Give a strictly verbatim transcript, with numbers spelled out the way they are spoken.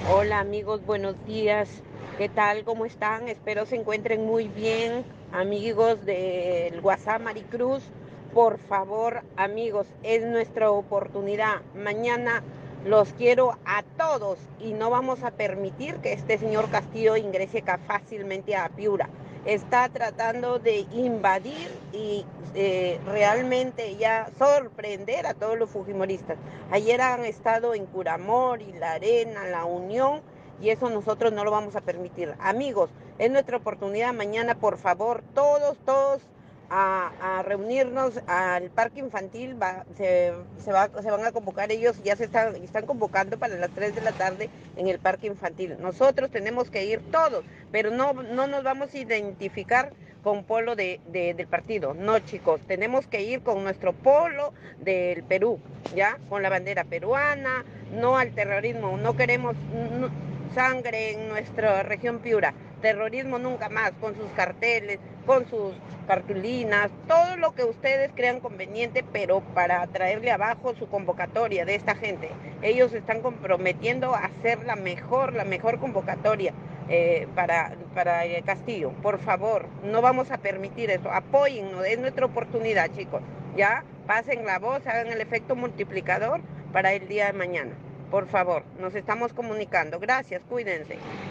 Hola amigos, buenos días. ¿Qué tal? ¿Cómo están? Espero se encuentren muy bien. Amigos del WhatsApp Maricruz, por favor, amigos, es nuestra oportunidad. Mañana los quiero a todos y no vamos a permitir que este señor Castillo ingrese fácilmente a Piura. Está tratando de invadir y eh, realmente ya sorprender a todos los fujimoristas. Ayer han estado en Curamor y La Arena, La Unión, y eso nosotros no lo vamos a permitir. Amigos, es nuestra oportunidad mañana, por favor, todos, todos a, a reunirnos al parque infantil. Va, se, se, va, se van a convocar ellos, ya se están, están convocando para las tres de la tarde en el parque infantil. Nosotros tenemos que ir todos, pero no, no nos vamos a identificar con polo de, de, del partido. No, chicos, tenemos que ir con nuestro polo del Perú, ¿ya? Con la bandera peruana, no al terrorismo. No queremos no, sangre en nuestra región Piura. Terrorismo nunca más, con sus carteles, con sus cartulinas, todo lo que ustedes crean conveniente, pero para traerle abajo su convocatoria de esta gente. Ellos se están comprometiendo a hacer la mejor, la mejor convocatoria eh, para, para el Castillo. Por favor, no vamos a permitir eso. Apóyennos, es nuestra oportunidad, chicos. Ya, pasen la voz, hagan el efecto multiplicador para el día de mañana. Por favor, nos estamos comunicando. Gracias, cuídense.